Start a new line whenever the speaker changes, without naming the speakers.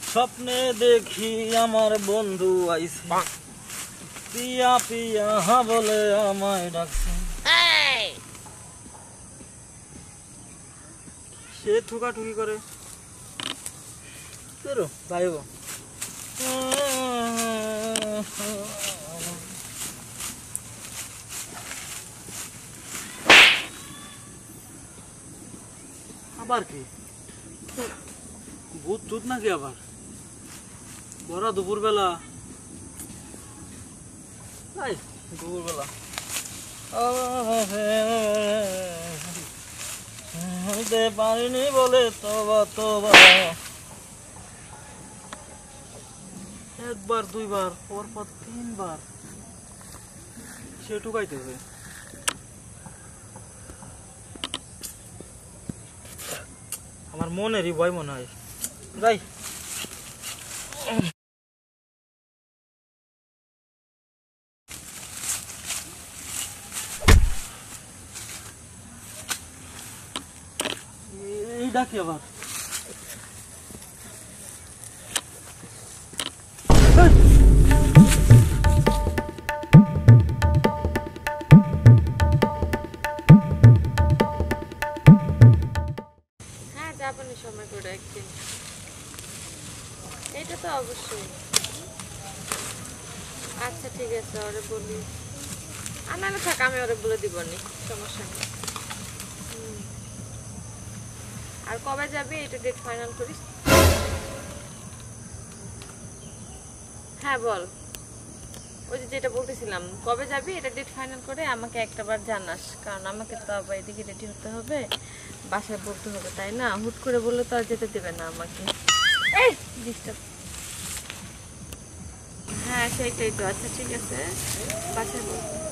স্বপ্নে দেখি আমার বন্ধু আইছে, পিয়া পিয়া বলে আমায় ডাকছে। সে ঠুকাঠুকি করে তোর ভাইব। আবার কি ভূত টুত নাকি আবার বড় দুপুরবেলা? দুপুরবেলা হইতে পারিনি বলে তোবা তোবা। একবার দুইবার পর তিনবার সে ঠুকাইতেছে। আমার মনেরই ভয় মনে হয়। যাই এই ডাকি আবার।
হ্যাঁ যাবনি সময় করে একদিন, এটা তো অবশ্যই। আচ্ছা ঠিক আছে, ওরে বলি। আনালে থাক, আমি ওরে বলে দিবনি, সমস্যা নেই। আর কবে যাবি এটা ডেট ফাইনাল করিস। হ্যাঁ বল, ওই যে যেটা বলতেছিলাম, কবে যাবি এটা ডেট ফাইনাল করে আমাকে একটাবার জানাস, কারণ আমাকে তো আবার এদিকে রেডি হতে হবে, বাসায় বলতে হবে, তাই না? হুট করে বললে তো আর যেতে দেবে না আমাকে। এই ডিস্টার্ব। হ্যাঁ সেইটাই তো। আচ্ছা ঠিক আছে, বাসায় বলবো।